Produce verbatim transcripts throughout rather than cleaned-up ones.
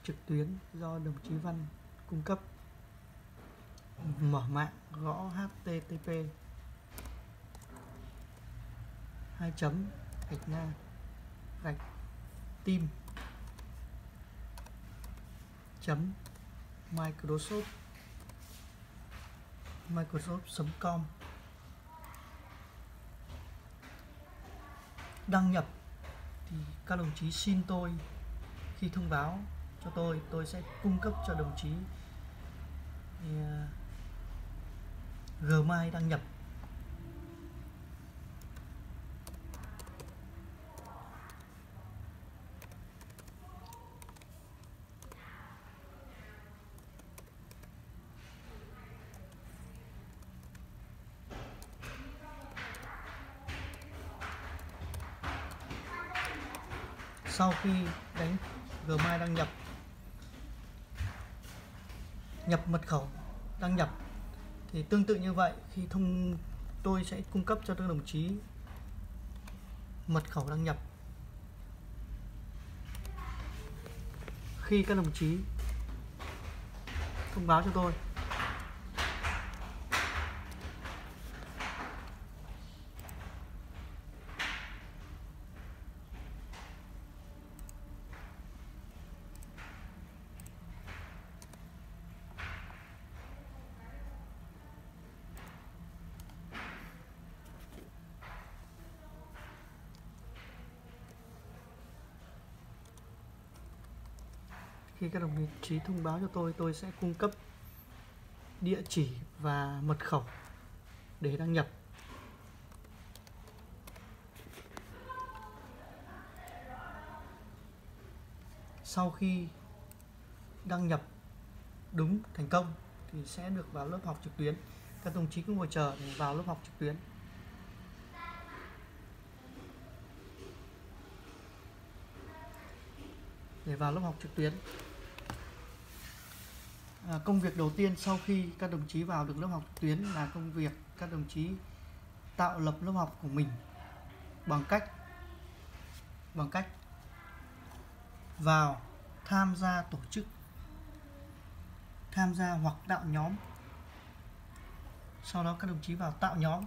trực tuyến do đồng chí Văn cung cấp. Mở mạng gõ H T T P hai chấm gạch ngang gạch team chấm Microsoft Microsoft chấm com. Đăng nhập thì các đồng chí xin tôi khi thông báo cho tôi, tôi sẽ cung cấp cho đồng chí Gmail đăng nhập. Sau khi đánh Gmail đăng nhập, nhập mật khẩu đăng nhập thì tương tự như vậy, khi thông tôi sẽ cung cấp cho các đồng chí mật khẩu đăng nhập. Khi các đồng chí thông báo cho tôi Khi các đồng chí thông báo cho tôi, tôi sẽ cung cấp địa chỉ và mật khẩu để đăng nhập. Sau khi đăng nhập đúng thành công thì sẽ được vào lớp học trực tuyến. Các đồng chí cứ ngồi chờ để vào lớp học trực tuyến. Để vào lớp học trực tuyến. À, công việc đầu tiên sau khi các đồng chí vào được lớp học trực tuyến là công việc các đồng chí tạo lập lớp học của mình bằng cách bằng cách vào tham gia tổ chức, tham gia hoặc tạo nhóm. Sau đó các đồng chí vào tạo nhóm,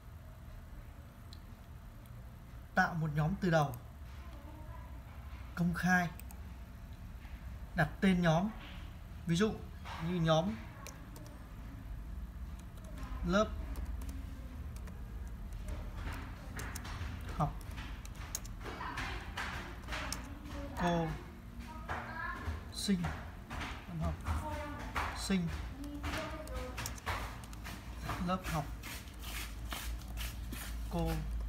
tạo một nhóm từ đầu, công khai, đặt tên nhóm, ví dụ như nhóm lớp học cô sinh, năm học sinh, lớp học cô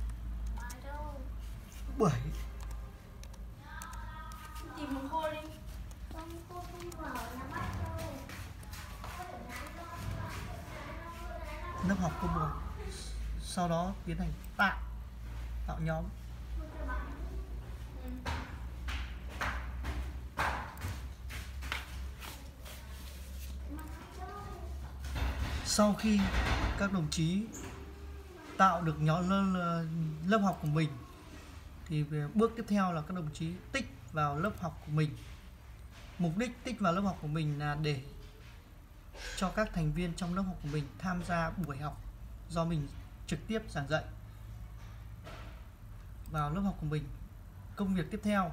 bảy. Tìm một cô đi. Lớp học cô bảy. Sau đó tiến hành tạo tạo nhóm. Sau khi các đồng chí tạo được nhóm lớp học của mình thì bước tiếp theo là các đồng chí tích vào lớp học của mình. Mục đích tích vào lớp học của mình là để cho các thành viên trong lớp học của mình tham gia buổi học do mình trực tiếp giảng dạy vào lớp học của mình. Công việc tiếp theo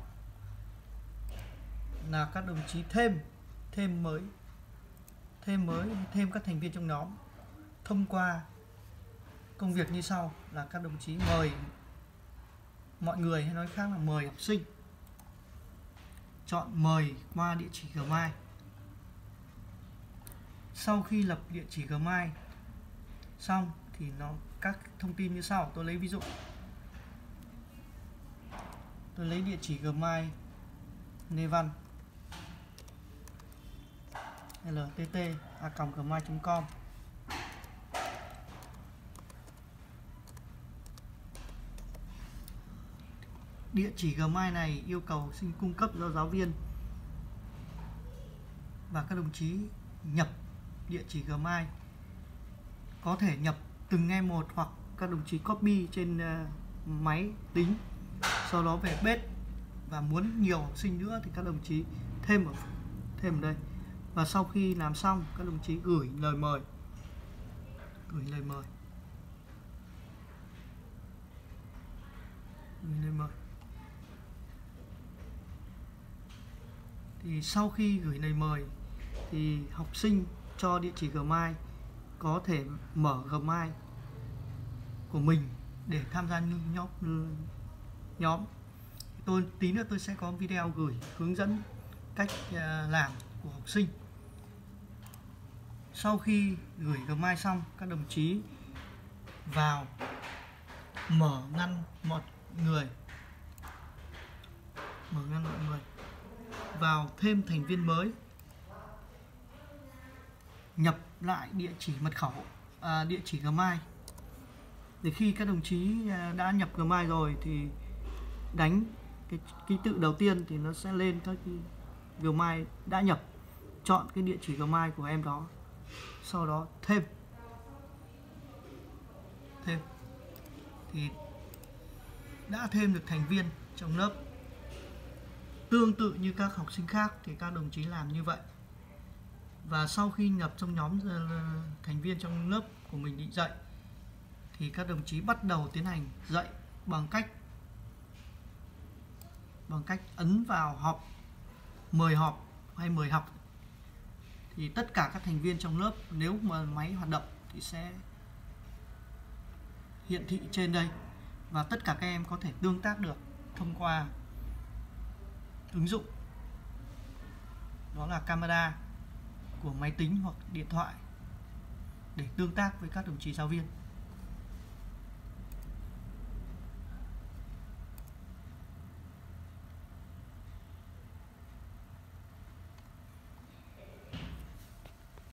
là các đồng chí thêm thêm mới thêm mới thêm các thành viên trong nhóm thông qua công việc như sau là các đồng chí mời mọi người, hay nói khác là mời học sinh, chọn mời qua địa chỉ Gmail. Sau khi lập địa chỉ Gmail xong thì nó các thông tin như sau. Tôi lấy ví dụ, tôi lấy địa chỉ Gmail Lê Văn ltt a còng gmail chấm com. Địa chỉ Gmail này yêu cầu xin cung cấp do giáo viên, và các đồng chí nhập địa chỉ Gmail, có thể nhập từng nghe một hoặc các đồng chí copy trên uh, máy tính, sau đó về bếp, và muốn nhiều học sinh nữa thì các đồng chí thêm ở thêm ở đây. Và sau khi làm xong, các đồng chí gửi lời mời. Gửi lời mời. Gửi lời mời. Thì sau khi gửi lời mời thì học sinh cho địa chỉ Gmail có thể mở Gmail của mình để tham gia nhóm nhóm. Tôi tí nữa tôi sẽ có video gửi hướng dẫn cách làm của học sinh. Sau khi gửi Gmail xong, các đồng chí vào mở ngăn mọi người, mở ngăn mọi người, vào thêm thành viên mới, nhập lại địa chỉ mật khẩu, à, địa chỉ Gmail. Để khi các đồng chí đã nhập Gmail rồi thì đánh cái ký tự đầu tiên thì nó sẽ lên các cái Gmail đã nhập, chọn cái địa chỉ Gmail của em đó, sau đó thêm thêm thì đã thêm được thành viên trong lớp. Tương tự như các học sinh khác thì các đồng chí làm như vậy. Và sau khi nhập trong nhóm thành viên trong lớp của mình định dạy thì các đồng chí bắt đầu tiến hành dạy bằng cách bằng cách ấn vào họp, mời họp hay mời học. Thì tất cả các thành viên trong lớp, nếu mà máy hoạt động thì sẽ hiển thị trên đây, và tất cả các em có thể tương tác được thông qua ứng dụng, đó là camera của máy tính hoặc điện thoại, để tương tác với các đồng chí giáo viên.